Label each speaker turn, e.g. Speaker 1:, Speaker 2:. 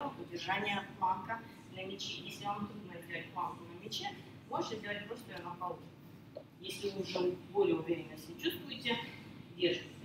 Speaker 1: приемах удержания планка на мяче. Если вам трудно сделать планку на мяче, можете сделать просто ее на полу. Если вы уже более уверенно себя чувствуете, держите.